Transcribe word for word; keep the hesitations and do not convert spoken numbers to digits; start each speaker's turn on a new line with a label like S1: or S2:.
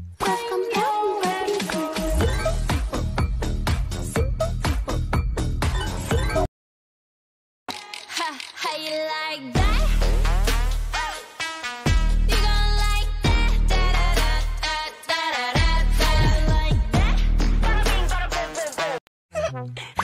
S1: How you like that? You gon' like that? Da da da da da da da. Like that? Bada bing, bada boom, boom, boom.